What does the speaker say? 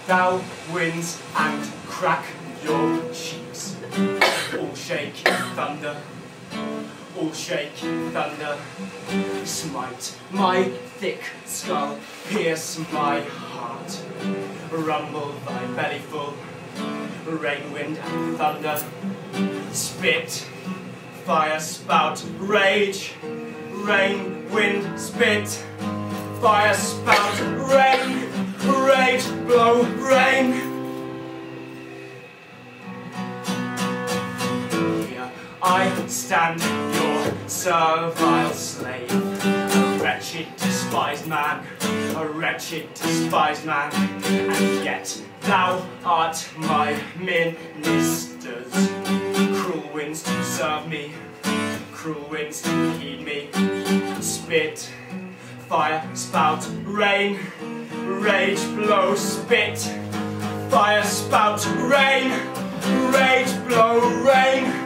thou winds and crack your cheeks. All shake thunder, all shake thunder. Smite my thick skull, pierce my heart. Rumble thy belly full, rain, wind and thunder. Spit, fire, spout, rage. Rain, wind, spit, fire, spout, rain. Rage, blow, rain. Here I stand, your servile slave, a wretched, despised man, a wretched, despised man, and yet thou art my minister's. Cruel winds to serve me, cruel winds to heed me. Spit, fire, spout, rain. Rage, blow, spit, fire, spout, rain. Rage, blow, rain.